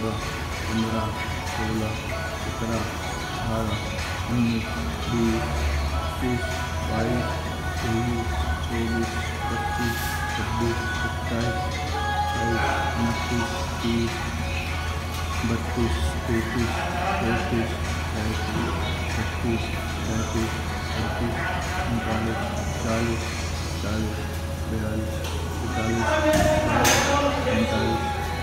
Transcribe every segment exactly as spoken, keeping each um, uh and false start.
चौदह, पंद्रह, सोलह, सत्रह, अठारह, उन्नीस, बीस, इक्कीस, बाईस, तेईस, चौबीस, पच्चीस, छब्बीस, सत्ताईस, अट्ठाईस, उनतीस, तीस, बत्तीस, तैंतीस, चौंतीस, पैंतीस, छत्तीस, सैंतीस, अड़तीस, उनतालीस, चालीस, चालीस, बयालीस, पैंतालीस, पैंतालीस,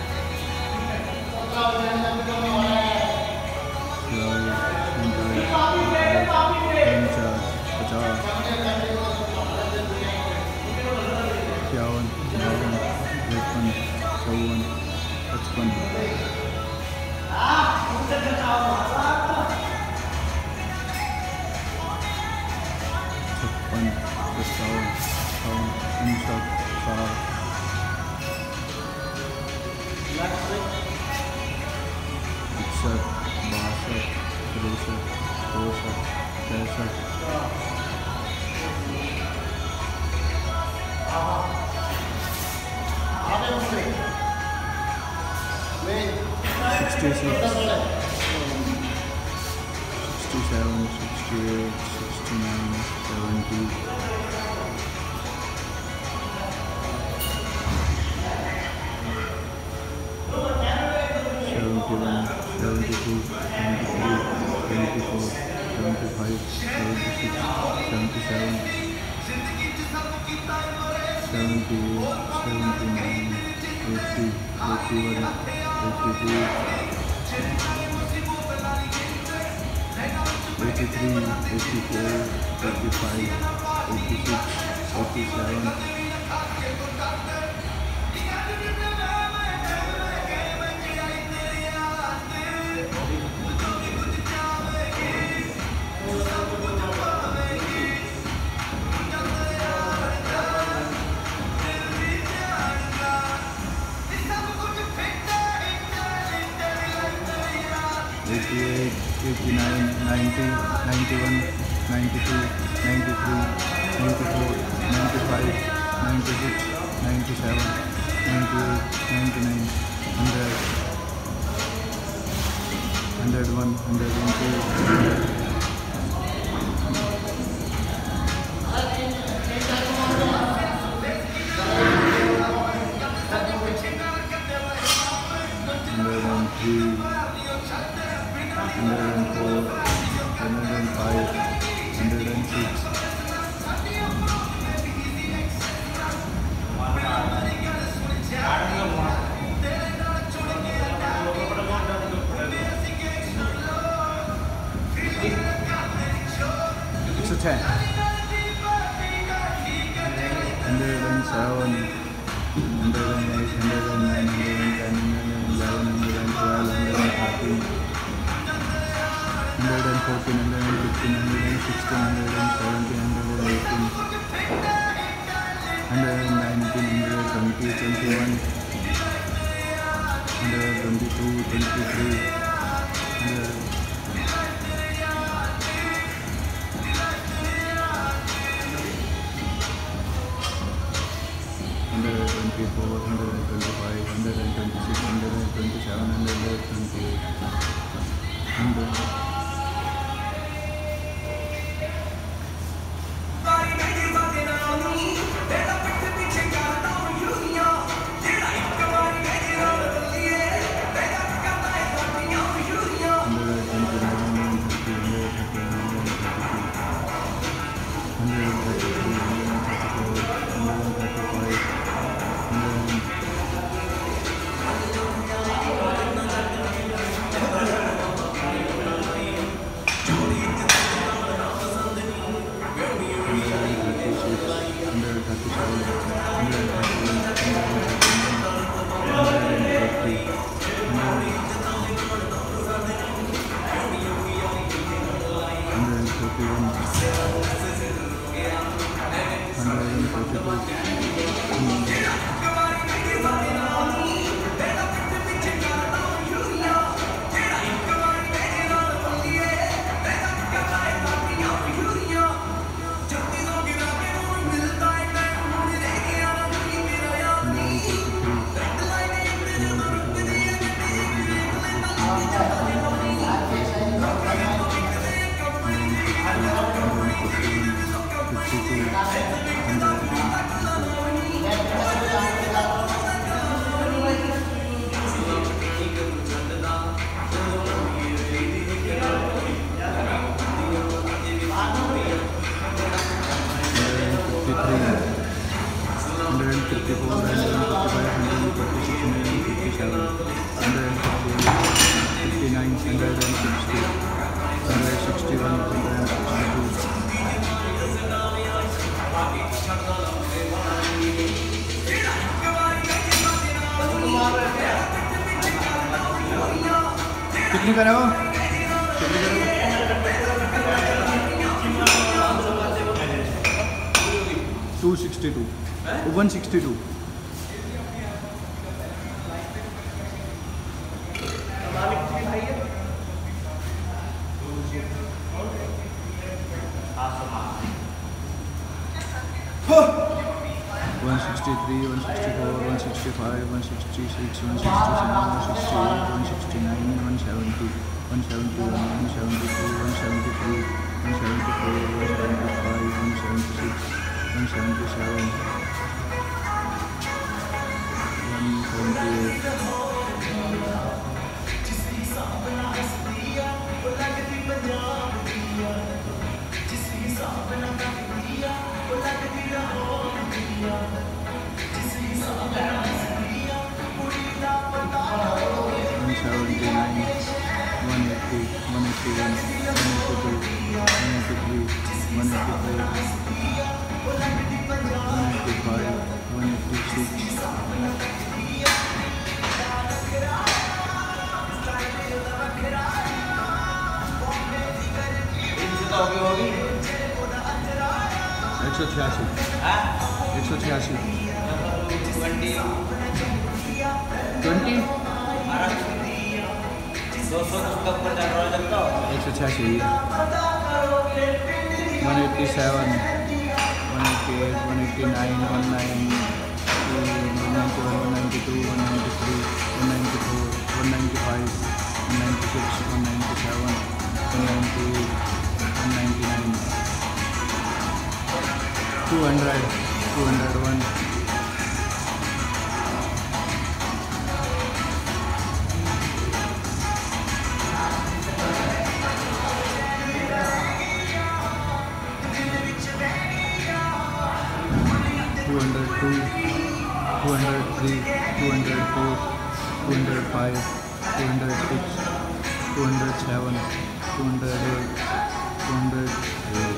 उनचास, पचास, इक्यावन, बावन, तिरपन, चौवन, पचपन, छप्पन, सत्तावन, अट्ठावन, उनसठ, साठ, इकसठ, बासठ, तिरसठ, चौंसठ, पैंसठ, sixty six, sixty seven, sixty eight, sixty nine, seventy, seventy one, seventy two, seventy three, seventy four, seventy five, seventy six, seventy seven, seventy eight, seventy nine, eighty, eighty one, eighty two, eighty three, eighty four, eighty five, eighty six, eighty seven, eighty-eight, eighty-nine, ninety, ninety-one, ninety-two, ninety-three, ninety-four, ninety-five, ninety-six, ninety-seven, ninety-eight, ninety-nine, one hundred, one oh one, one oh two, one oh three, one oh four, one oh five, one oh six, one oh ten, one oh seven, one oh eight, one oh nine, one oh ten, one oh eleven, one oh twelve, one oh thirteen, one hundred fourteen, one hundred fifteen, one hundred sixteen, one hundred seventeen, one hundred eighteen, one hundred nineteen, one hundred twenty, twenty-one, one hundred twenty-two, twenty-three, one hundred twenty-four, one hundred twenty-five, one hundred twenty-six, one hundred twenty-seven, one hundred twenty-eight, one hundred. कितनी करो two sixty two one sixty two one sixty three one sixty four one sixty five one sixty six one sixty seven one sixty eight one sixty nine one seventy one seventy one one seventy two one seventy three one seventy four one seventy five one seventy six one seventy seven one seventy eight one eighty one eighty one one eighty two one eighty three one eighty four one eighty five one eighty six एक सौ छियासी एक सौ छियासी twenty एक सौ छियासी one eighty seven one eighty eight one eighty nine one nine one ninety one one ninety two one ninety three one ninety four one ninety five one ninety six one ninety seven one ninety eight one ninety nine two hundred two hundred one two hundred two two hundred three two hundred four two hundred five two hundred six two hundred seven two hundred eight two hundred eight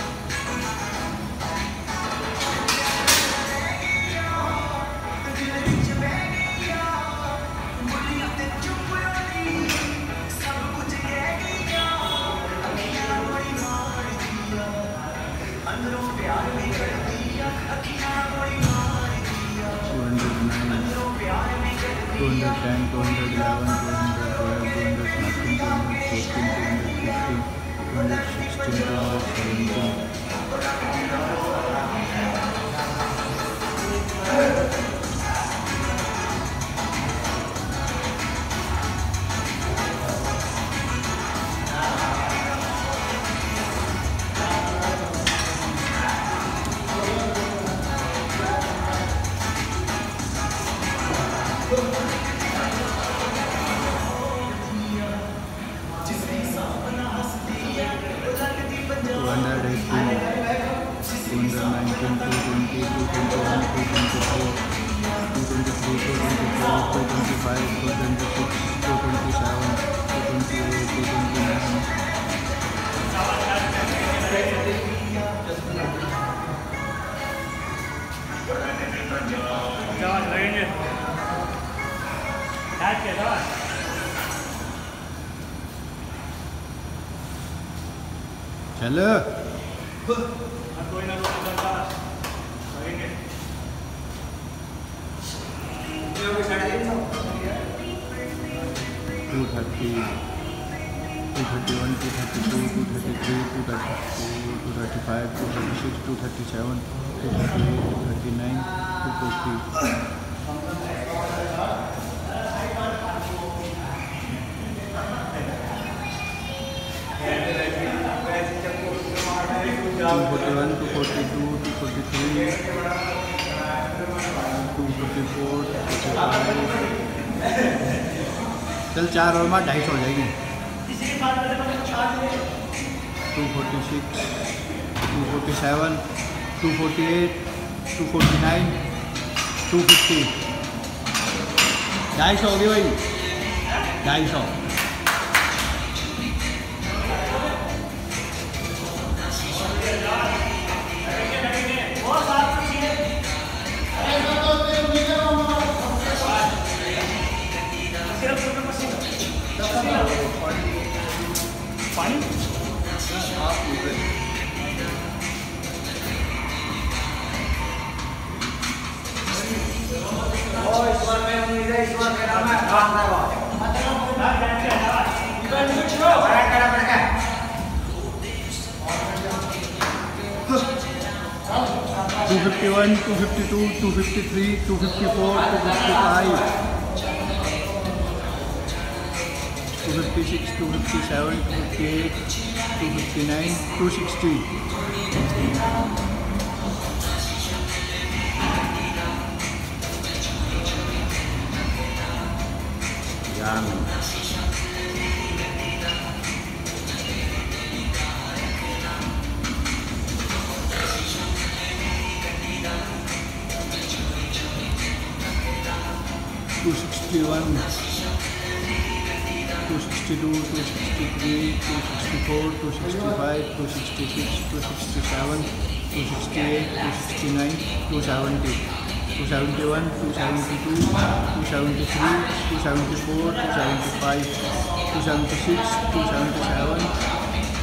two hundred ten two hundred eleven two hundred twelve two hundred thirteen two hundred fourteen two hundred fifteen two hundred sixteen two hundred seventeen चलो two thirty two thirty one two thirty two two thirty three two thirty four two thirty five two thirty six two thirty seven two thirty eight two thirty nine two forty forty one, two forty two, two forty three, two forty four, two forty five. चल चार और मार ढाई सौ हो जाएगी। Two forty six, two forty seven, two forty eight, two forty nine, two fifty. ढाई सौ हो गई भाई, ढाई सौ। Two fifty one, two fifty two, two fifty three, two fifty four, two fifty five, two fifty six, two fifty seven, two fifty eight, two fifty nine, two sixty. Two sixty one, two sixty two, two sixty three, two sixty four, two sixty five, two sixty six, two sixty seven, two sixty eight, two sixty nine, two seventy, two seventy one, two seventy two, two seventy three, two seventy four, two seventy five, two seventy six, two seventy seven,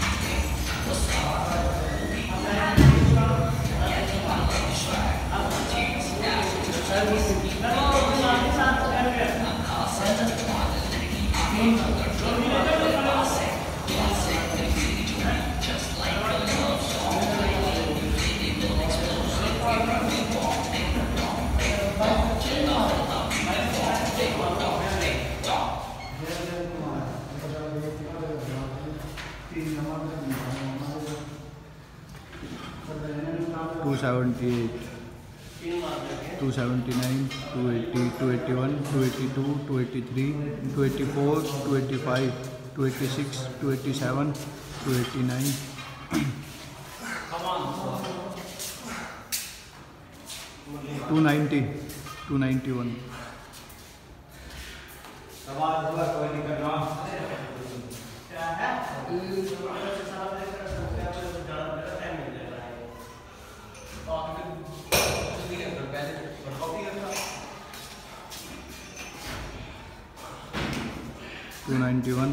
two seventy eight, two seventy nine, two eighty, two eighty one, two eighty two, two eighty three, two eighty four, two eighty five, two eighty six, two eighty seven, two eighty nine, two ninety, two ninety one. Two ninety one,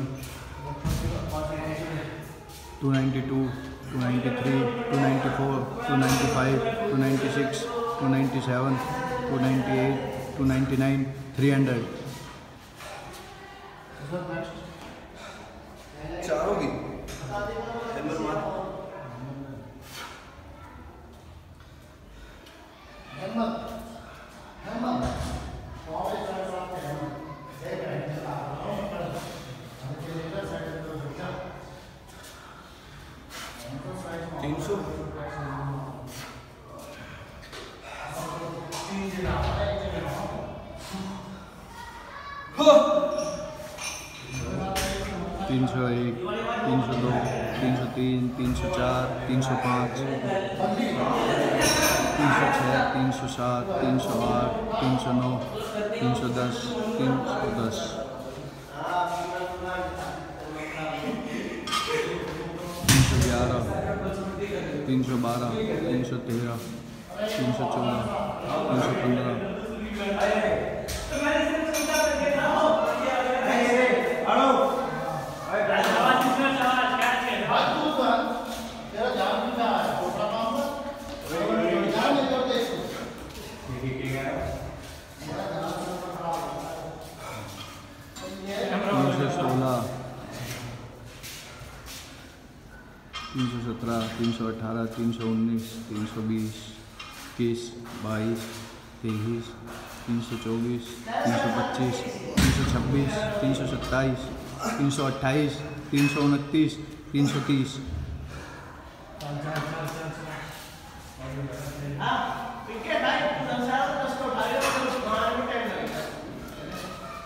two ninety two, two ninety three, two ninety four, two ninety five, two ninety six, two ninety seven, two ninety eight, two ninety nine, three hundred. तीन सौ तीन सौ एक, तीन सौ दो, तीन सौ तीन, तीन सौ चार, तीन सौ पाँच, तीन सौ छः, तीन सौ सात, तीन सौ आठ, तीन सौ नौ, तीन सौ दस, तीन सौ दस, तीन सौ ग्यारह, तीन सौ बारह, तीन सौ तेरह, तीन सौ चौदह, तीन सौ पंद्रह, तीन सौ सत्रह, तीन सौ अठारह, तीन सौ उन्नीस, तीन सौ बीस, इक्कीस, बाईस, तेईस, तीन सौ चौबीस, तीन सौ पच्चीस, तीन सौ छब्बीस, तीन सौ सत्ताईस, तीन सौ अट्ठाईस, तीन सौ उनतीस, तीन सौ तीस।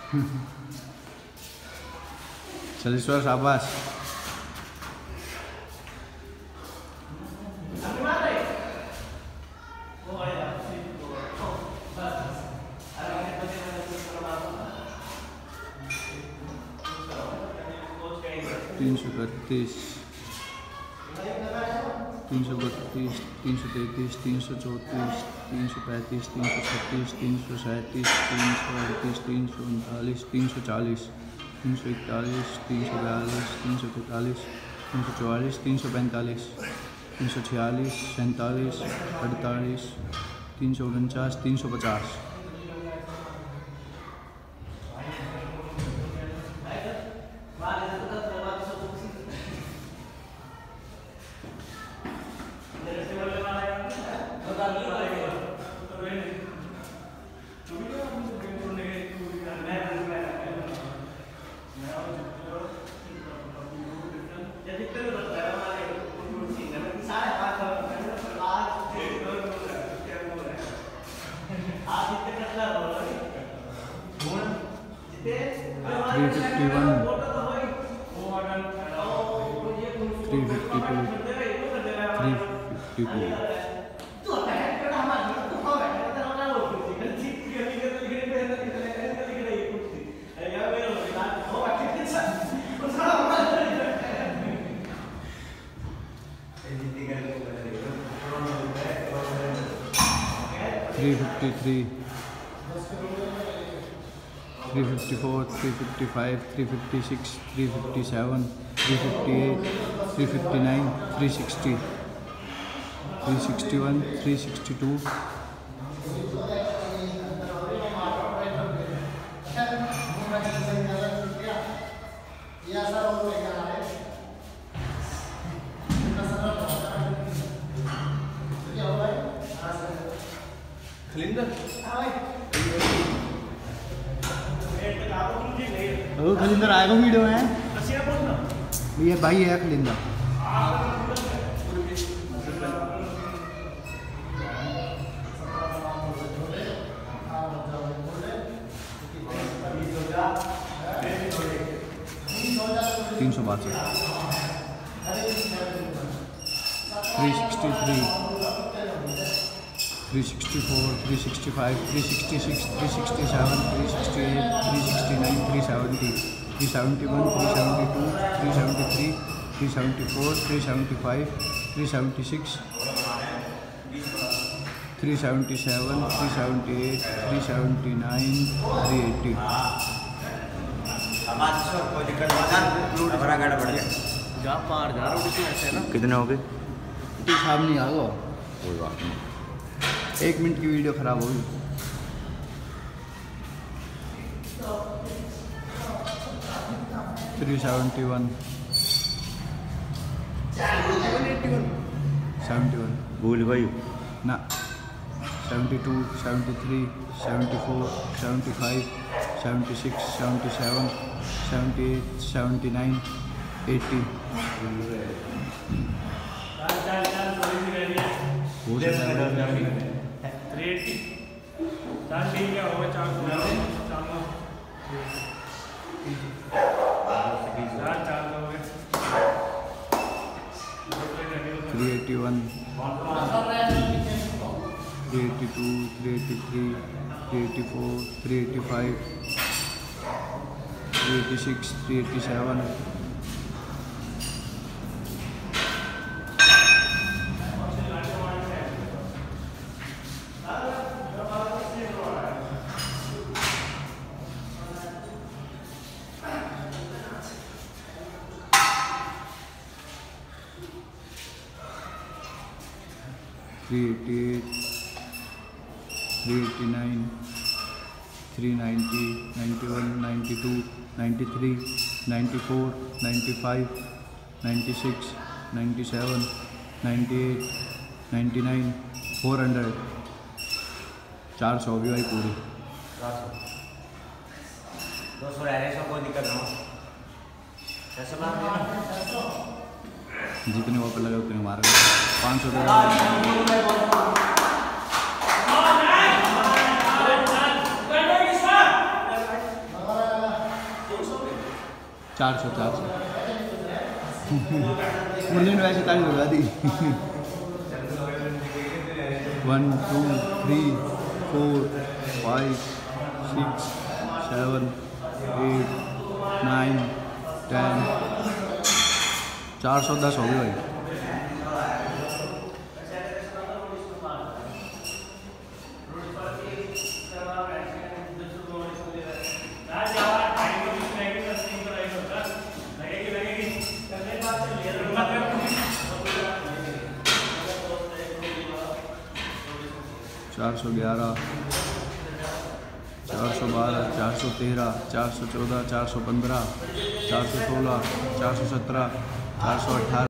चलेश्वर शाबाश। तीन सौ इकतीस, तीन सौ बत्तीस, तीन सौ तैंतीस, तीन सौ चौंतीस, तीन सौ पैंतीस, तीन सौ छत्तीस, तीन सौ सैंतीस, तीन सौ अड़तीस, तीन सौ उनतालीस, तीन सौ चालीस, तीन सौ इकतालीस, तीन सौ बयालीस, तीन सौ तैंतालीस, तीन सौ चौवालीस, तीन सौ पैंतालीस, तीन सौ छियालीस, सैंतालीस, अड़तालीस, तीन सौ उनचास, तीन सौ पचास। Three fifty one, three fifty two, three fifty two, three fifty three, three fifty four, three fifty five, three fifty six, three fifty seven, three fifty eight, three fifty nine, three sixty, three sixty one, three sixty two, ओ खलिंदर आएगा video में ये भाई है खलिंदर। तीन सौ बासठ, three sixty three, three sixty four, three sixty five, three sixty six, three sixty seven, three sixty eight, three sixty nine, three seventy, three seventy one, three seventy two, three seventy three, three seventy four, three seventy five, three seventy six, three seventy seven, three seventy eight, three seventy nine, three eighty. कितने हो गए? हिसाब नहीं आ गया, कोई बात नहीं, एक मिनट की वीडियो खराब होगी। Three seventy one, seventy one भूल गई ना, seventy two, seventy three, seventy four, seventy five, seventy six, seventy seven, seventy eight, seventy nine, eighty. Three eighty one, three eighty two, three eighty three, three eighty four, three eighty five, three eighty six, three eighty seven, three eighty eight, three eighty nine, three ninety, ninety one, ninety two, ninety three, ninety four, ninety five, ninety six, ninety seven, ninety eight, ninety nine, four hundred. चार सौ भी भाई पूरी। दो सौ रहने से कोई दिक्कत ना हो। जितने वहाँ लगे उतने मार गए। पाँच सौ चार सौ चार सौ मुरली ने वैसे ताली लगा दी। One two three four five six seven eight nine ten चार सौ दस हो गए भाई। चार सौ ग्यारह, चार सौ बारह, चार सौ तेरह, चार सौ चौदह, चार सौ पंद्रह, चार सौ सोलह, चार सौ सत्रह, चार सौ अठारह।